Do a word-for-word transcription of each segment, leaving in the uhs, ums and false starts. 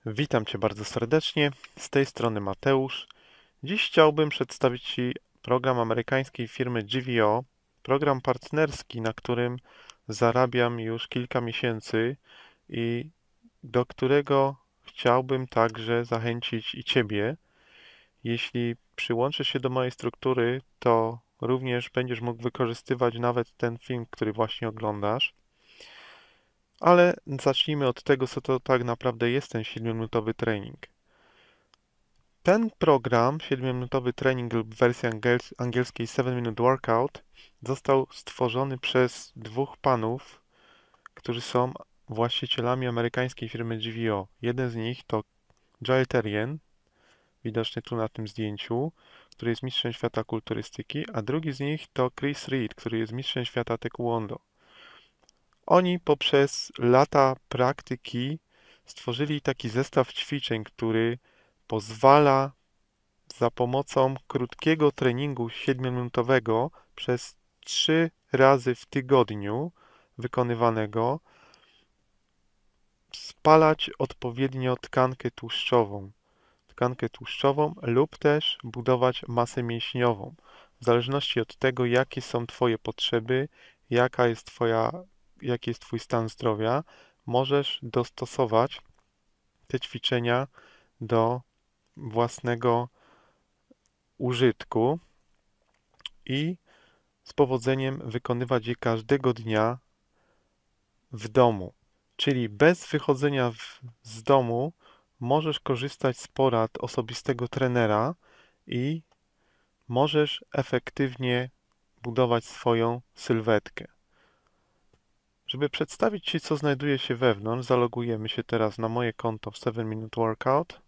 Witam Cię bardzo serdecznie. Z tej strony Mateusz. Dziś chciałbym przedstawić Ci program amerykańskiej firmy G V O, program partnerski, na którym zarabiam już kilka miesięcy i do którego chciałbym także zachęcić i Ciebie. Jeśli przyłączysz się do mojej struktury, to również będziesz mógł wykorzystywać nawet ten film, który właśnie oglądasz. Ale zacznijmy od tego, co to tak naprawdę jest ten siedmiominutowy trening. Ten program, siedmiominutowy trening lub w wersji angiels angielskiej seven minute workout, został stworzony przez dwóch panów, którzy są właścicielami amerykańskiej firmy G V O. Jeden z nich to Joel Terrien, widoczny tu na tym zdjęciu, który jest mistrzem świata kulturystyki, a drugi z nich to Chris Reed, który jest mistrzem świata taekwondo. Oni poprzez lata praktyki stworzyli taki zestaw ćwiczeń, który pozwala za pomocą krótkiego treningu siedmiominutowego przez trzy razy w tygodniu wykonywanego spalać odpowiednio tkankę tłuszczową, tkankę tłuszczową lub też budować masę mięśniową. W zależności od tego, jakie są Twoje potrzeby, jaka jest Twoja, jaki jest Twój stan zdrowia, możesz dostosować te ćwiczenia do własnego użytku i z powodzeniem wykonywać je każdego dnia w domu. Czyli bez wychodzenia w, z domu możesz korzystać z porad osobistego trenera i możesz efektywnie budować swoją sylwetkę. Żeby przedstawić Ci, co znajduje się wewnątrz, zalogujemy się teraz na moje konto w seven minute workout.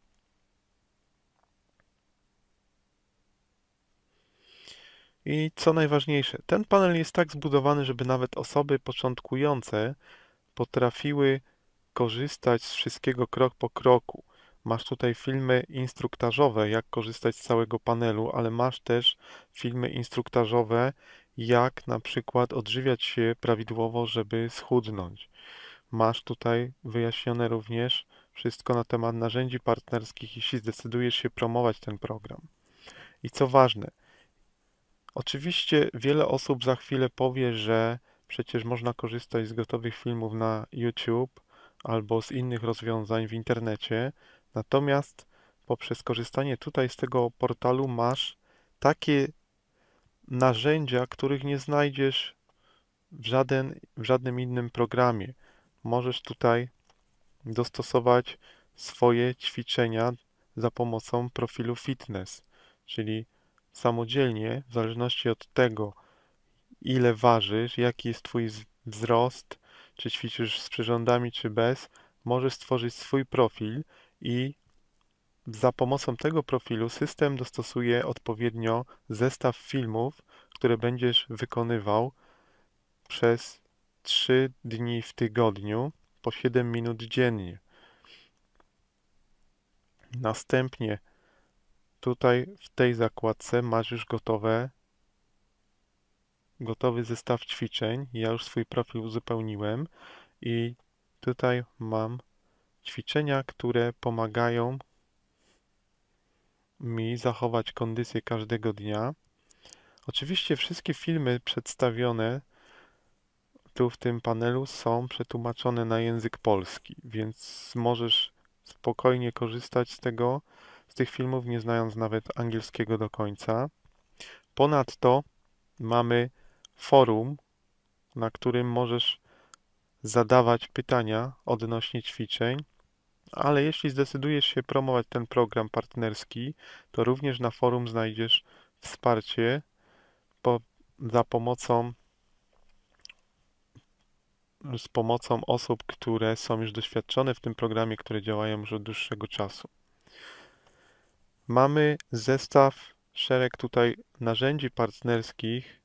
I co najważniejsze, ten panel jest tak zbudowany, żeby nawet osoby początkujące potrafiły korzystać z wszystkiego krok po kroku. Masz tutaj filmy instruktażowe, jak korzystać z całego panelu, ale masz też filmy instruktażowe, jak na przykład odżywiać się prawidłowo, żeby schudnąć. Masz tutaj wyjaśnione również wszystko na temat narzędzi partnerskich, jeśli zdecydujesz się promować ten program. I co ważne, oczywiście wiele osób za chwilę powie, że przecież można korzystać z gotowych filmów na YouTube albo z innych rozwiązań w internecie, natomiast poprzez korzystanie tutaj z tego portalu masz takie narzędzia, których nie znajdziesz w, żaden, w żadnym innym programie. Możesz tutaj dostosować swoje ćwiczenia za pomocą profilu fitness, czyli samodzielnie, w zależności od tego, ile ważysz, jaki jest Twój wzrost, czy ćwiczysz z przyrządami, czy bez, możesz stworzyć swój profil i za pomocą tego profilu system dostosuje odpowiednio zestaw filmów, które będziesz wykonywał przez trzy dni w tygodniu po siedem minut dziennie. Następnie tutaj w tej zakładce masz już gotowe, gotowy zestaw ćwiczeń. Ja już swój profil uzupełniłem i tutaj mam ćwiczenia, które pomagają mi zachować kondycję każdego dnia. Oczywiście wszystkie filmy przedstawione tu w tym panelu są przetłumaczone na język polski, więc możesz spokojnie korzystać z tego, z tych filmów, nie znając nawet angielskiego do końca. Ponadto mamy forum, na którym możesz zadawać pytania odnośnie ćwiczeń, ale jeśli zdecydujesz się promować ten program partnerski, to również na forum znajdziesz wsparcie po, za pomocą z pomocą osób, które są już doświadczone w tym programie, które działają już od dłuższego czasu. Mamy zestaw, szereg tutaj narzędzi partnerskich,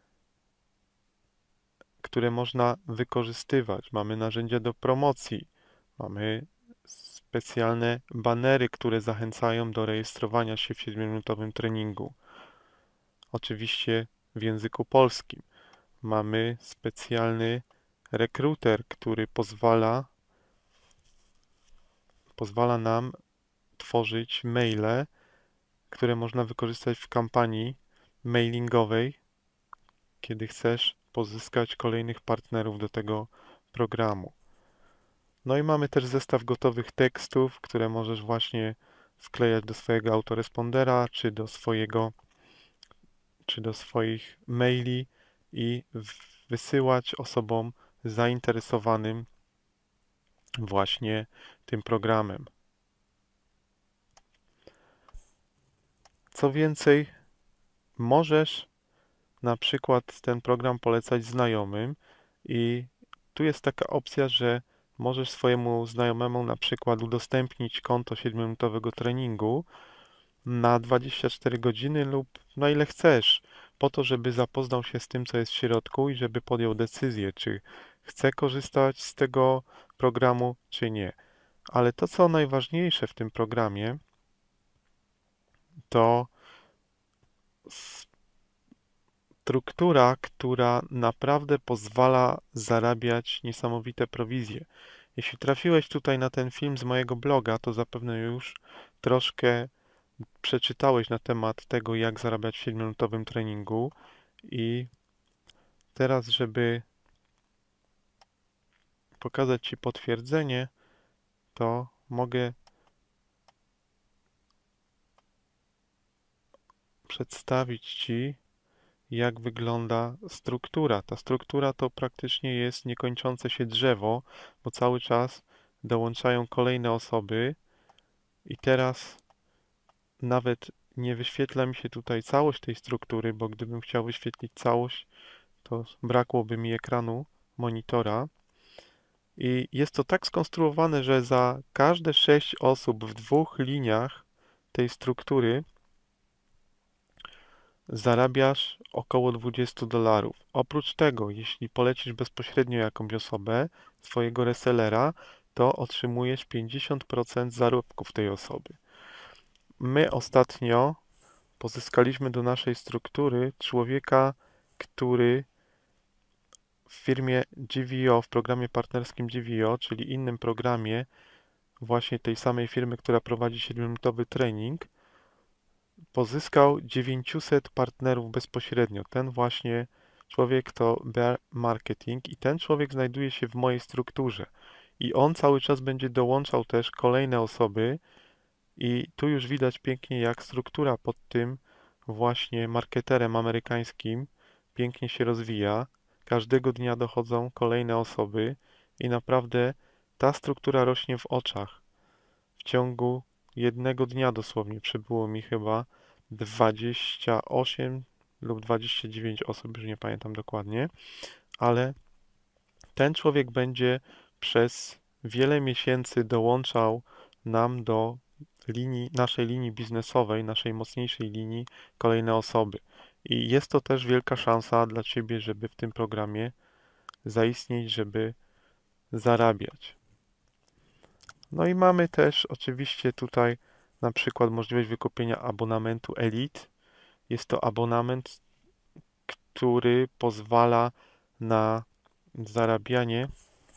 które można wykorzystywać. Mamy narzędzia do promocji, mamy specjalne banery, które zachęcają do rejestrowania się w siedmiominutowym treningu. Oczywiście w języku polskim. Mamy specjalny rekruter, który pozwala pozwala nam tworzyć maile, które można wykorzystać w kampanii mailingowej, kiedy chcesz pozyskać kolejnych partnerów do tego programu. No i mamy też zestaw gotowych tekstów, które możesz właśnie wklejać do swojego autorespondera, czy do swojego, czy do swoich maili i wysyłać osobom zainteresowanym właśnie tym programem. Co więcej, możesz na przykład ten program polecać znajomym i tu jest taka opcja, że możesz swojemu znajomemu na przykład udostępnić konto siedmiominutowego treningu na dwadzieścia cztery godziny lub na ile chcesz, po to, żeby zapoznał się z tym, co jest w środku i żeby podjął decyzję, czy chce korzystać z tego programu, czy nie. Ale to, co najważniejsze w tym programie, to struktura, która naprawdę pozwala zarabiać niesamowite prowizje. Jeśli trafiłeś tutaj na ten film z mojego bloga, to zapewne już troszkę przeczytałeś na temat tego, jak zarabiać w siedmiominutowym treningu i teraz, żeby pokazać Ci potwierdzenie, to mogę przedstawić Ci, jak wygląda struktura. Ta struktura to praktycznie jest niekończące się drzewo, bo cały czas dołączają kolejne osoby i teraz nawet nie wyświetla mi się tutaj całość tej struktury, bo gdybym chciał wyświetlić całość, to brakłoby mi ekranu monitora. I jest to tak skonstruowane, że za każde sześć osób w dwóch liniach tej struktury zarabiasz około dwadzieścia dolarów. Oprócz tego, jeśli polecisz bezpośrednio jakąś osobę, swojego resellera, to otrzymujesz pięćdziesiąt procent zarobków tej osoby. My ostatnio pozyskaliśmy do naszej struktury człowieka, który w firmie G V O, w programie partnerskim G V O, czyli innym programie właśnie tej samej firmy, która prowadzi siedmiominutowy trening, pozyskał dziewięćset partnerów bezpośrednio. Ten właśnie człowiek to Bear Marketing i ten człowiek znajduje się w mojej strukturze. I on cały czas będzie dołączał też kolejne osoby i tu już widać pięknie, jak struktura pod tym właśnie marketerem amerykańskim pięknie się rozwija. Każdego dnia dochodzą kolejne osoby i naprawdę ta struktura rośnie w oczach. W ciągu jednego dnia dosłownie przybyło mi chyba dwadzieścia osiem lub dwadzieścia dziewięć osób, już nie pamiętam dokładnie, ale ten człowiek będzie przez wiele miesięcy dołączał nam do linii, naszej linii biznesowej, naszej mocniejszej linii kolejne osoby. I jest to też wielka szansa dla Ciebie, żeby w tym programie zaistnieć, żeby zarabiać. No i mamy też oczywiście tutaj na przykład możliwość wykupienia abonamentu Elite. Jest to abonament, który pozwala na zarabianie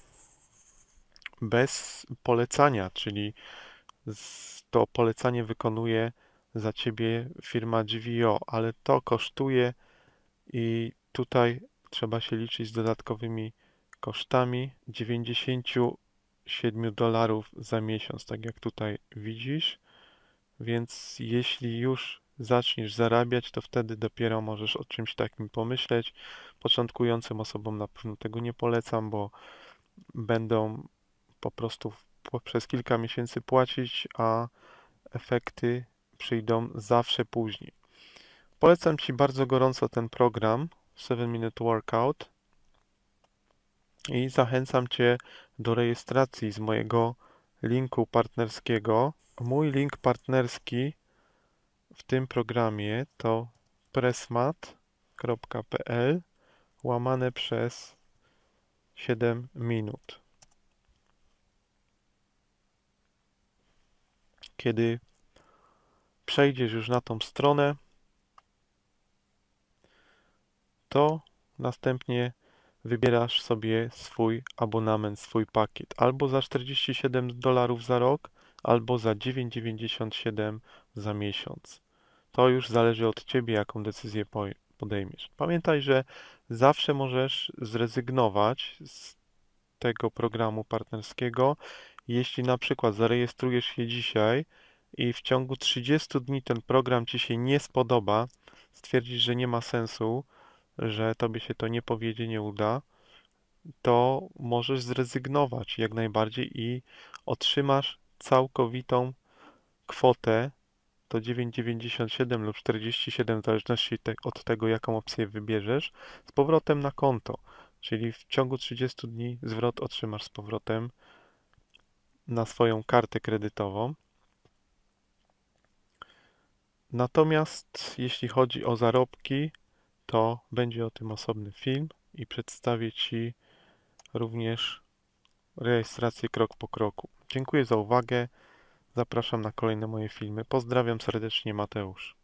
bez polecania, czyli to polecanie wykonuje za Ciebie firma G V O, ale to kosztuje i tutaj trzeba się liczyć z dodatkowymi kosztami dziewięćdziesiąt siedem dolarów za miesiąc, tak jak tutaj widzisz. Więc jeśli już zaczniesz zarabiać, to wtedy dopiero możesz o czymś takim pomyśleć. Początkującym osobom na pewno tego nie polecam, bo będą po prostu przez kilka miesięcy płacić, a efekty przyjdą zawsze później. Polecam Ci bardzo gorąco ten program seven minute Workout i zachęcam Cię do rejestracji z mojego linku partnerskiego. Mój link partnerski w tym programie to pressmat kropka p l łamane przez siedem minut. Kiedy przejdziesz już na tą stronę, to następnie wybierasz sobie swój abonament, swój pakiet. Albo za czterdzieści siedem dolarów za rok, albo za dziewięć dziewięćdziesiąt siedem za miesiąc. To już zależy od Ciebie, jaką decyzję podejmiesz. Pamiętaj, że zawsze możesz zrezygnować z tego programu partnerskiego, jeśli na przykład zarejestrujesz się dzisiaj i w ciągu trzydziestu dni ten program Ci się nie spodoba, stwierdzisz, że nie ma sensu, że Tobie się to nie powiedzie, nie uda, to możesz zrezygnować jak najbardziej i otrzymasz całkowitą kwotę, to dziewięć dziewięćdziesiąt siedem lub czterdzieści siedem, w zależności od tego, jaką opcję wybierzesz, z powrotem na konto. Czyli w ciągu trzydziestu dni zwrot otrzymasz z powrotem na swoją kartę kredytową. Natomiast jeśli chodzi o zarobki, to będzie o tym osobny film i przedstawię Ci również rejestrację krok po kroku. Dziękuję za uwagę. Zapraszam na kolejne moje filmy. Pozdrawiam serdecznie, Mateusz.